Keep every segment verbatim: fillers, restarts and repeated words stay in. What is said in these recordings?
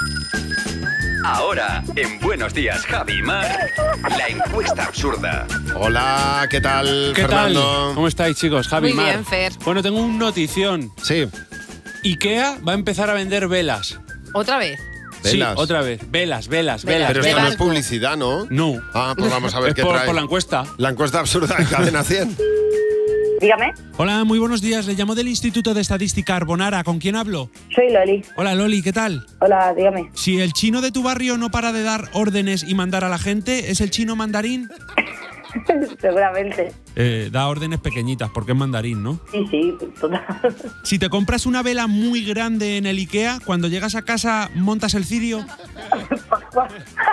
Ahora, en Buenos Días, Javi y Mar, la encuesta absurda. Hola, ¿qué tal, ¿Qué Fernando? tal? ¿Cómo estáis, chicos? Javi Muy Mar. bien, Fer. Bueno, tengo un notición. Sí. IKEA va a empezar a vender velas. ¿Otra vez? Velas. Sí, otra vez. Velas, velas, Velas. velas. Pero de esto no es barco. publicidad, ¿no? No. Ah, pues vamos a ver Es qué por, trae. por la encuesta. La encuesta absurda de Cadena cien. Dígame, Hola, muy buenos días. Le llamo del Instituto de Estadística Arbonara. ¿Con quién hablo? soy Loli. Hola, Loli, ¿qué tal? Hola, dígame. Si el chino de tu barrio no para de dar órdenes y mandar a la gente, ¿es el chino mandarín? Seguramente. Eh, da órdenes pequeñitas, porque es mandarín, ¿no? Sí, sí, total. Si te compras una vela muy grande en el IKEA, cuando llegas a casa montas el cirio. Pascual.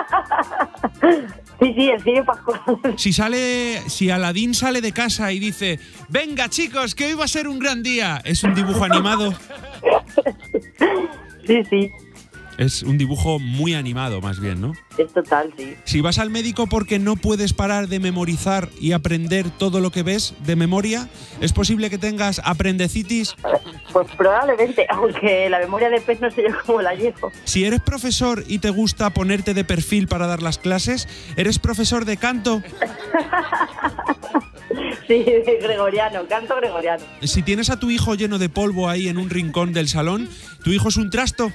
Sí, sí, el cine Pascual. Si sale, si Aladín sale de casa y dice, venga chicos, que hoy va a ser un gran día, es un dibujo animado. Sí, sí, Es un dibujo muy animado, más bien, ¿no? es total, sí. Si vas al médico porque no puedes parar de memorizar y aprender todo lo que ves de memoria, es posible que tengas aprendecitis. Pues probablemente, aunque la memoria de pez no sé yo cómo la llevo. Si eres profesor y te gusta ponerte de perfil para dar las clases, eres profesor de canto. Sí, gregoriano, canto gregoriano. Si tienes a tu hijo lleno de polvo ahí en un rincón del salón, tu hijo es un trasto.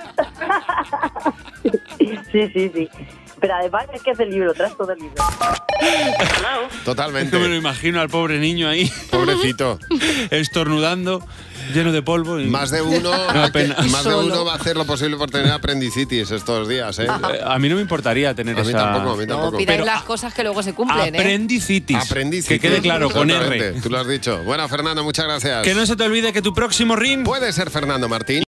Sí, sí, sí. Pero además es que es el libro, trasto del libro. Totalmente. Es que me lo imagino al pobre niño ahí, Pobrecito. estornudando, lleno de polvo. Y... Más de uno, da pena. más de Solo. uno va a hacer lo posible por tener apendicitis estos días, ¿eh? Eh, A mí no me importaría tener A mí esa... tampoco, a mí No tampoco. pidáis Pero las a- cosas que luego se cumplen, ¿eh? Aprendicitis. Aprendiz. Que quede claro, con R. Tú lo has dicho. Bueno, Fernando, muchas gracias. Que no se te olvide que tu próximo ring... Puede ser Fernando Martín.